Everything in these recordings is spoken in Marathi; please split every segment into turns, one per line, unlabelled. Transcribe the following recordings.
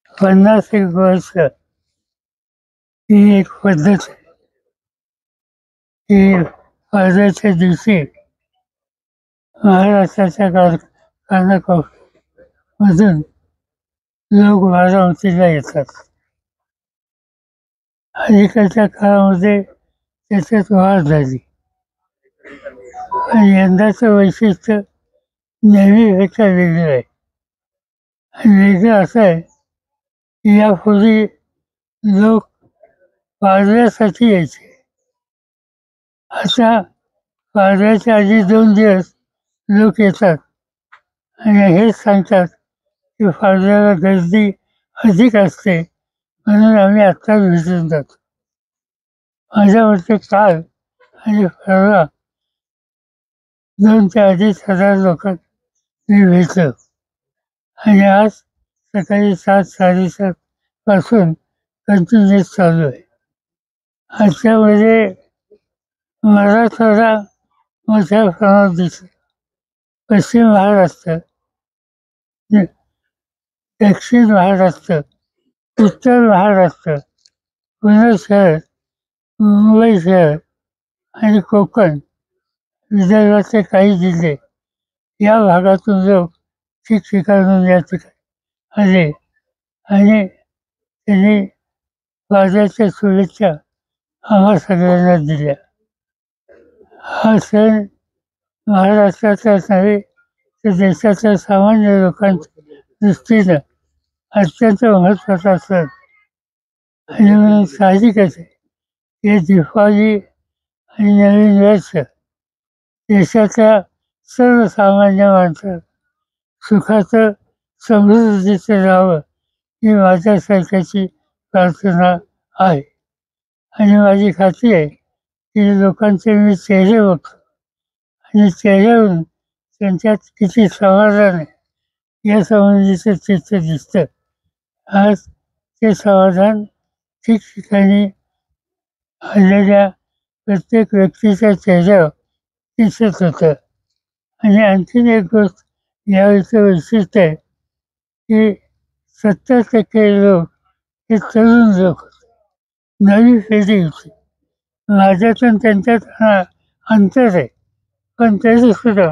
50 एक वर्ष ही एक पद्धत आहे की वादळाच्या दिवशी महाराष्ट्राच्या कानाकोपऱ्यामधून लोक बारामतीला येतात. अलीकडच्या काळामध्ये त्याच्यात वाढ झाली. आणि यंदाचं वैशिष्ट्य नेहमीपेक्षा वेगळं आहे. आणि वेगळं असं आहे की यापूर्वी लोक वाजण्यासाठी यायचे. आता वाजण्याच्या आधी 2 दिवस लोक येतात आणि हेच सांगतात की फावल्याला गर्दी अधिक असते म्हणून आम्ही आत्ताच भेटून जातो. माझ्या मते काल आणि परवा 2 ते 2,500 लोकांनी भेटलं आणि आज सकाळी 7-7:30 पासून कंटिन्युअस चालू आहे. ह्याच्यामध्ये मराठवाडा मोठ्या प्रमाणात दिसतो. पश्चिम महाराष्ट्र, दक्षिण महाराष्ट्र, उत्तर महाराष्ट्र, पुणे शहर, मुंबई शहर आणि कोकण, विदर्भाचे काही जिल्हे या भागातून लोक ठिकठिकाणून या ठिकाणी आले आणि त्यांनी वाजण्याच्या शुभेच्छा आम्हा सगळ्यांना दिल्या. हा सण महाराष्ट्राचाच नव्हे तर देशाच्या सामान्य लोकांच्या दृष्टीनं अत्यंत महत्त्वाचा सण आणि म्हणून साहजिकच आहे की दीपावली आणि नवीन वर्ष देशाच्या सर्वसामान्य माणसाला सुखाचं समृद्धीचं राहावं ही माझ्या सरकारची प्रार्थना आहे. आणि माझी खात्री आहे की लोकांचे मी चेहरे बघतो आणि चेहऱ्यावरून त्यांच्यात किती समाधान आहे या संबंधीचं चित्र दिसतं. आज ते समाधान ठिकठिकाणी आलेल्या प्रत्येक व्यक्तीच्या चेहऱ्यावर दिसत होतं. आणि आणखीन एक गोष्ट यावेळीचं वैशिष्ट्य आहे की 70% लोक हे तरुण लोक होते, नवी पिढी होती. माझ्यातून त्यांच्यात अंतर आहे, पण तरीसुद्धा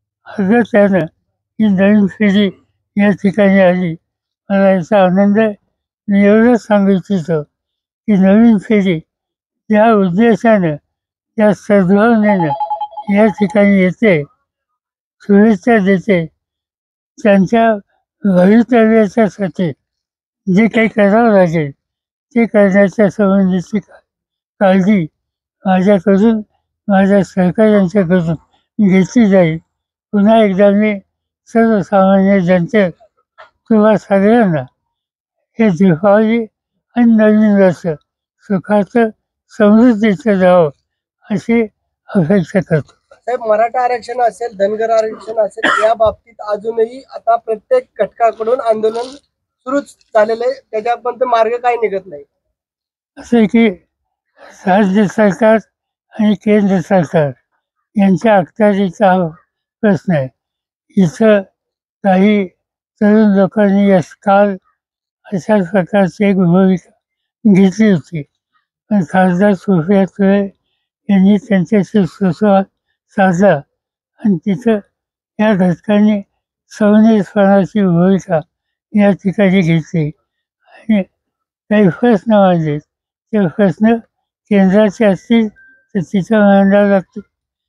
त्यानं ही नवीन पिढी या ठिकाणी आली. मला याचा आनंद आहे. मी एवढंच सांगू इच्छितो की नवीन पिढी या उद्देशानं, या सद्भावनेनं या ठिकाणी येते, शुभेच्छा देते. त्यांच्या भवितव्याच्यासाठी जे काही करावं लागेल ते करण्याच्या संबंधीची काळजी माझ्याकडून, माझ्या सहकाऱ्यांच्याकडून घेतली जाईल. पुन्हा एकदा मी सर्वसामान्य जनते किंवा सगळ्यांना हे दीपावली आणि नवीन वर्ष सुखाचं समृद्धीचं जावं अशी अपेक्षा करतो.
साहेब, मराठा आरक्षण असेल, धनगर आरक्षण असेल, या बाबतीत अजूनही आता प्रत्येक घटकाकडून आंदोलन सुरूच झालेलं आहे. त्याच्यापर्यंत मार्ग काही निघत नाही.
असं की राज्य सरकार आणि केंद्र सरकार यांच्या अखत्यारीचा हा प्रश्न आहे. इथं काही तरुण लोकांनी काल अशाच प्रकारची एक भूमिका घेतली होती, पण खासदार सुप्रिया सुळे यांनी त्यांच्याशी सुसंवाद साधला आणि तिथं या घटकांनी संनिष्पणाची भूमिका या ठिकाणी घेतली आणि काही प्रश्न मांडले. ते प्रश्न केंद्राचे असतील तर तिथं मांडावं लागतील.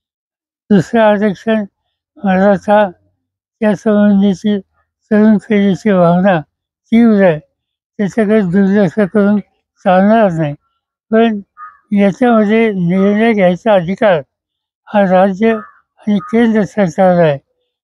दुसरं आरक्षण मराठा या संबंधीची तरुण पिढीची भावना तीव्र आहे, त्याच्याकडे दुर्लक्ष करून चालणार नाही. पण याच्यामध्ये निर्णय घ्यायचा अधिकार हा राज्य आणि केंद्र सरकारला आहे.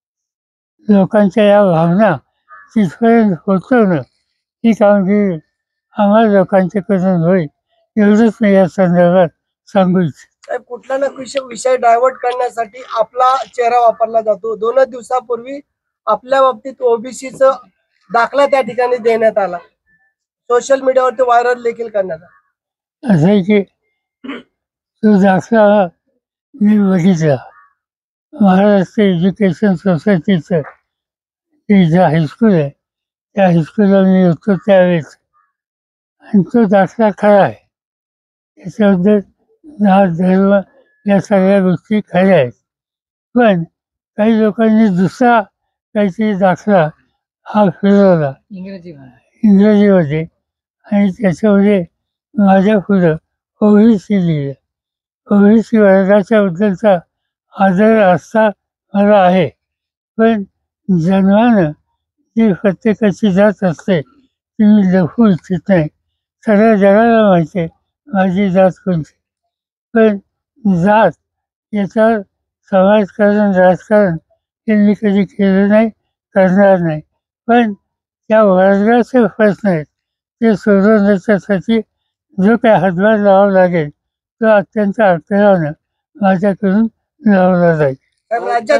लोकांच्या या भावना तिथपर्यंत पोचवणं ही कामगिरी आम्हा लोकांच्याकडून होईल, एवढंच मी या संदर्भात सांगू इच्छितो.
कुठला ना विषय डायव्हर्ट करण्यासाठी आपला चेहरा वापरला जातो. 2 दिवसापूर्वी आपल्या बाबतीत ओबीसीचं दाखला त्या ठिकाणी देण्यात आला, सोशल मीडियावरती व्हायरल देखील करण्यात आला.
असं आहे की तो दाखला मी बघितला. महाराष्ट्र एज्युकेशन सोसायटीचं ते जे हायस्कूल आहे त्या हायस्कूलला मी होतो त्यावेळेस, आणि तो दाखला खरा आहे. त्याच्याबद्दल जात धर्म या सगळ्या गोष्टी खऱ्या आहेत. पण काही लोकांनी दुसरा काहीतरी दाखला हा फिरवला इंग्रजीमध्ये, आणि त्याच्यामध्ये माझ्या पुढं ओबीसी लिहिलं. ओबीसी वर्गाच्या बद्दलचा आदर आस्था मला आहे, पण जन्मानं जी प्रत्येकाची जात असते ती मी लपवू इच्छित नाही. सगळ्या जगाला माहिती आहे माझी जात कोणती. पण जात याच्यावर समाजकारण राजकारण हे मी कधी केलं नाही, करणार नाही. पण त्या वर्गाचे प्रश्न आहेत ते सोडवण्याच्यासाठी जो काही हातभार लावावा लागेल तो अत्यंत आग्रहानं माझ्याकडून लावला जाईल.
राज्यात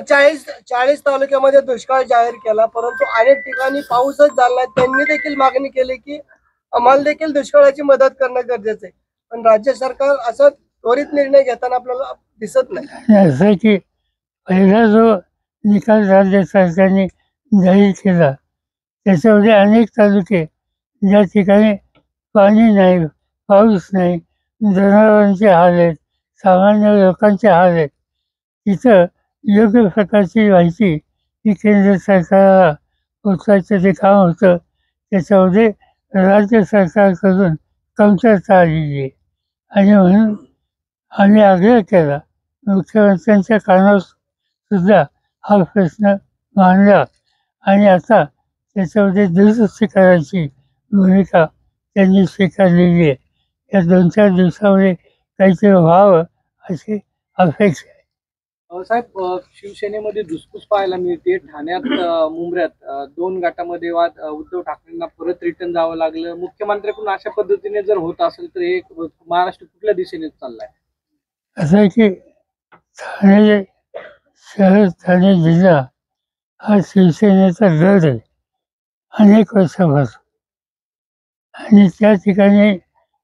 40 तालुक्यामध्ये दुष्काळ जाहीर केला, परंतु अनेक ठिकाणी पाऊसच झाला नाही. त्यांनी देखील मागणी केली की आम्हाला देखील दुष्काळाची मदत करणं गरजेचं आहे, पण राज्य सरकार असं त्वरित निर्णय घेताना आपल्याला दिसत नाही.
असं की पहिला जो निकाल राज्य सरकारने जाहीर केला त्याच्यामध्ये अनेक तालुके ज्या ठिकाणी पाणी नाही, पाऊस नाही, जनावरांचे हाल आहेत, सामान्य लोकांचे हाल आहेत, तिथं योग्य प्रकारची माहिती ही केंद्र सरकारला पोचवायचं जे काम होतं त्याच्यामध्ये राज्य सरकारकडून कमतरता आलेली आहे. आणि म्हणून आम्ही आग्रह केला, मुख्यमंत्र्यांच्या कानावर सुद्धा हा प्रश्न मांडला, आणि आता त्याच्यामध्ये दुरुस्ती करायची भूमिका त्यांनी स्वीकारलेली आहे. या 2-4 दिवसामध्ये काहीतरी व्हावं अशी अपेक्षा आहे.
साहेब, शिवसेनेमध्ये धुसफूस पाहायला मिळते. ठाण्यात मुंब्र्यात 2 गटामध्ये वाद. उद्धव ठाकरेंना परत रिटर्न जावं लागलं. मुख्यमंत्र्याकडून अशा पद्धतीने जर होत असेल तर हे महाराष्ट्र कुठल्या दिशेने चाललाय?
असं आहे की ठाणे शहर, ठाणे जिल्हा हा शिवसेनेचा गड आहे अनेक वर्षापासून, आणि त्या ठिकाणी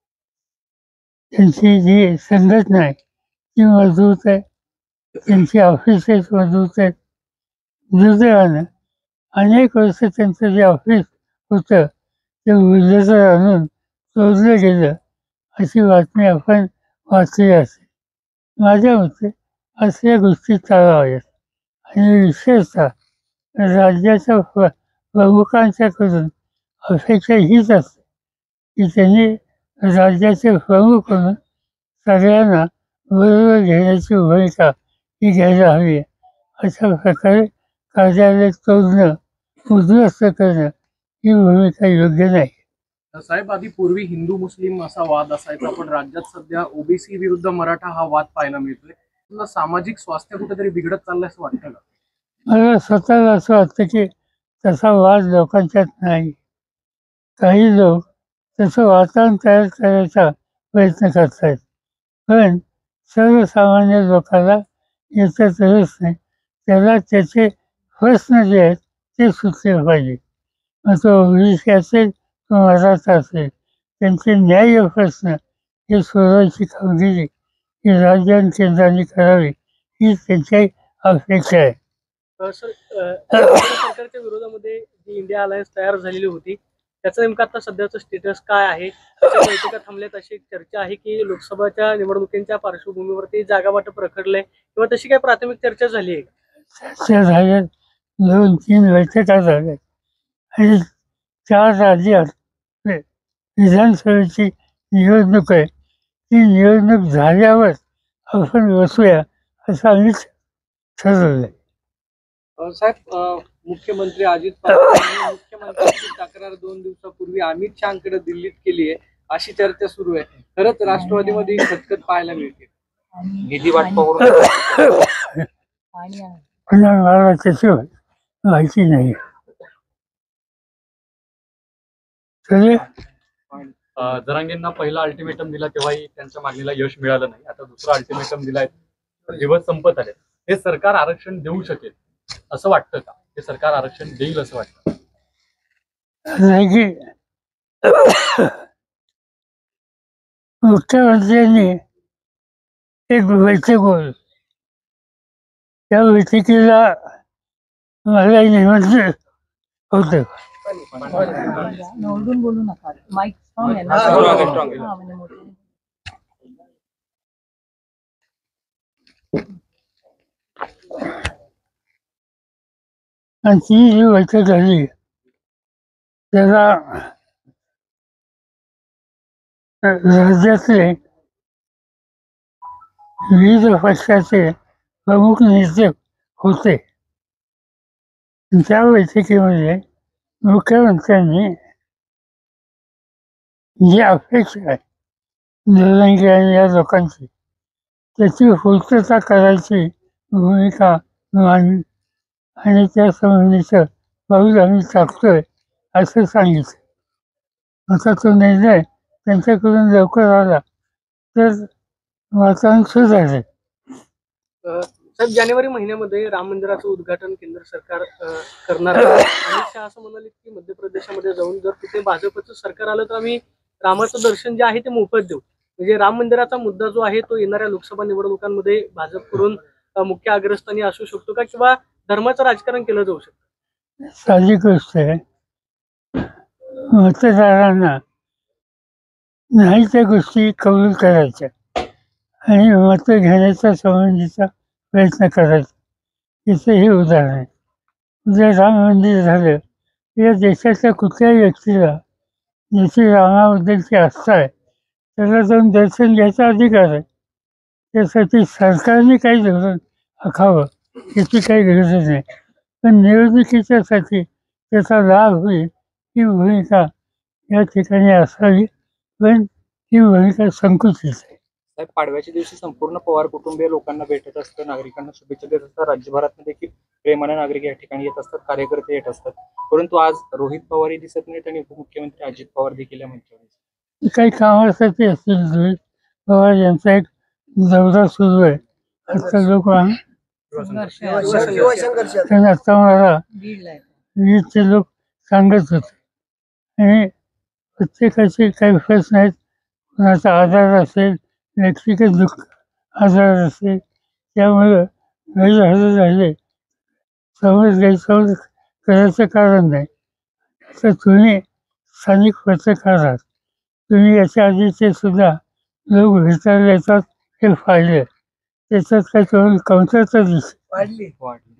त्यांची जी संघटना आहे ती मजबूत आहे, त्यांची ऑफिसेस मजबूत आहेत. दुर्दैवानं अनेक वर्ष त्यांचं जे ऑफिस होतं ते बुलडोझर आणून तोडलं गेलं अशी बातमी आपण वाचली असेल. माझ्या मते असल्या गोष्टी टाळाव्यात, आणि विशेषतः राज्याच्या प्रमुखांच्याकडून अपेक्षा हीच असते की त्यांनी राज्याचे प्रमुख म्हणून सगळ्यांना बरोबर घेण्याची भूमिका ही घ्यायला हवी आहे. अशा प्रकारे कार्यालय तोडणं, उद्ध्वस्त करणं ही भूमिका योग्य नाही.
साहेब, आधी पूर्वी हिंदू मुस्लिम असा वाद असायचा, पण राज्यात सध्या ओबीसी विरुद्ध मराठा हा वाद पाहायला मिळतोय. तुला सामाजिक स्वास्थ्य कुठेतरी बिघडत चाललंय असं वाटतं का?
मला स्वतःला असं वाटतं की तसा वाद लोकांच्यात नाही. काही लोक तसं वातावरण तयार करायचा प्रयत्न करत आहेत, पण सर्वसामान्य लोकांना याच्यात रस नाही. त्याला त्याचे प्रश्न जे आहेत ते सुटले पाहिजे. मग तो ओबीसी असेल, तो मराठा असेल, त्यांचे न्याय्य प्रश्न हे सोडवायची कामगिरी ही राज्य आणि केंद्राने करावी ही त्यांची अपेक्षा आहे.
सरकारच्या विरोधामध्ये जी इंडिया अलायन्स तयार झालेली होती त्याचं नेमकं आता सध्याचं स्टेटस काय आहे? त्याच्या बैठका थांबल्यात अशी एक चर्चा आहे की लोकसभाच्या निवडणुकींच्या पार्श्वभूमीवरती जागा वाटप रखडलंय, किंवा तशी काही प्राथमिक चर्चा झाली आहे?
चर्चा झाल्यात, 2-3 बैठका झाल्यात, आणि 4 राज्यात विधानसभेची निवडणूक आहे. ती निवडणूक झाल्यावर आपण बसूया असं आम्ही ठरवलं आहे.
साहेब, मुख्यमंत्री अजित पवार यांनी मुख्यमंत्र्यांची तक्रार 2 दिवसापूर्वी अमित शहाकडे दिल्लीत केली आहे अशी चर्चा सुरू आहे. खरंच राष्ट्रवादीमध्ये खतखत पाहायला मिळते. निधी वाटपावरून
मला त्याची माहिती नाही.
जरांगेंना पहिला अल्टिमेटम दिला तेव्हाही त्यांच्या मागणीला यश मिळालं नाही. आता दुसरा अल्टिमेटम दिलाय, दिवस संपत आले. हे सरकार आरक्षण देऊ शकेल असं वाटतं का? हे सरकार आरक्षण देईल असं वाटतं?
मुख्यमंत्र्यांनी एक बैठक बोलली, त्या बैठकीला मला निमंत्रण होतं.
निवडून बोलू नका. माईक स्ट्रॉंग आहे ना.
हा,
strong आहे.
हा, म्हणजे मोठे.
आणि ती जी बैठक झाली त्याला राज्यातले विविध पक्षाचे प्रमुख नेते होते. त्या बैठकीमध्ये मुख्यमंत्र्यांनी जी अपेक्षा आहे निलंगे आणि या लोकांची त्याची पूर्तता करायची भूमिका मांडली आणि त्या संबंधीचं पाऊल आम्ही टाकतोय असं सांगितलं. आता तो निर्णय त्यांच्याकडून लवकर आला तर वातावरण सुधारेल.
साहेब, जानेवारी महिन्यामध्ये राम मंदिराचं उद्घाटन केंद्र सरकार करणार आहे. अमित शहा असं म्हणाले की मध्य प्रदेशामध्ये जाऊन जर तिथे भाजपचं सरकार आलं तर आम्ही रामाचं दर्शन जे आहे ते मोफत देऊ. म्हणजे राम मंदिराचा मुद्दा जो आहे तो येणाऱ्या लोकसभा निवडणुकांमध्ये भाजपकडून मुख्य अग्रस्थानी असू शकतो का, किंवा धर्माचं राजकारण केलं जाऊ शकतं?
साधी गोष्ट आहे. मतदारांना नाही त्या गोष्टी कबूल करायच्या आणि मतं घेण्याच्या संबंधीचा प्रयत्न करायचा. याचं हे उदाहरण आहे. उद्या राम मंदिर झालं या देशातल्या कुठल्याही व्यक्तीला ज्याची रामाबद्दलची आस्था आहे त्याला जाऊन दर्शन घ्यायचा अधिकार आहे. त्यासाठी सरकारने काही धोरण आखावं याची काही गरज नाही. पण निवडणुकीच्यासाठी त्याचा लाभ होईल ही भूमिका या ठिकाणी असावी. पण ही भूमिका संकुचित आहे.
साहेब, पाडव्याच्या दिवशी संपूर्ण पवार कुटुंबीय लोकांना भेटत असतं, नागरिकांना शुभेच्छा देत असतात. राज्यभरात देखील प्रेमाने नागरिक या ठिकाणी येत असतात, कार्यकर्ते येत असतात. परंतु आज रोहित पवारही दिसत नाहीत आणि उपमुख्यमंत्री अजित पवार देखील या मंचावर.
काही कामासाठी असतील. रोहित पवार यांचा एक दौरा सुरू आहे. आता लोक
युवासंघर्ष
त्यांना आता मला
बीडला आहे.
वीजचे लोक सांगत होते आणि प्रत्येकाचे काही प्रश्न आहेत. कोणाचा आजार असेल, व्यक्तिगत दुःख आजार असेल, त्यामुळं गैरहजर राहिले समज गैरसमज करायचं कारण नाही. तर तुम्ही स्थानिक पत्रकार आहात. तुम्ही याच्या आधीचे सुद्धा लोक भेटायला येतात हे पाहिलं. त्याच्यात काही करून कमतरता दिसते.
वाढली.